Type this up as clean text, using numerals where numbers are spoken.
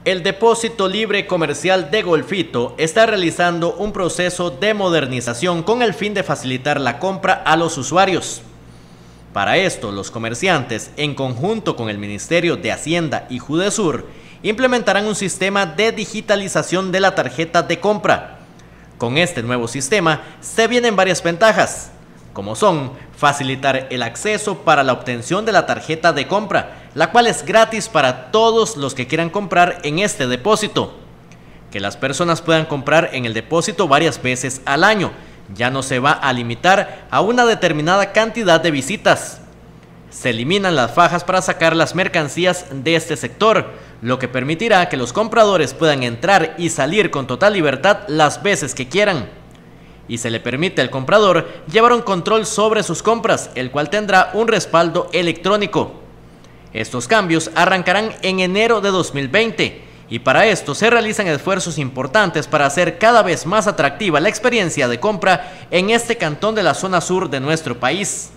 El Depósito Libre Comercial de Golfito está realizando un proceso de modernización con el fin de facilitar la compra a los usuarios. Para esto, los comerciantes, en conjunto con el Ministerio de Hacienda y Judesur, implementarán un sistema de digitalización de la tarjeta de compra. Con este nuevo sistema se vienen varias ventajas, como son facilitar el acceso para la obtención de la tarjeta de compra, la cual es gratis para todos los que quieran comprar en este depósito. Que las personas puedan comprar en el depósito varias veces al año, ya no se va a limitar a una determinada cantidad de visitas. Se eliminan las fajas para sacar las mercancías de este sector, lo que permitirá que los compradores puedan entrar y salir con total libertad las veces que quieran. Y se le permite al comprador llevar un control sobre sus compras, el cual tendrá un respaldo electrónico. Estos cambios arrancarán en enero de 2020 y para esto se realizan esfuerzos importantes para hacer cada vez más atractiva la experiencia de compra en este cantón de la zona sur de nuestro país.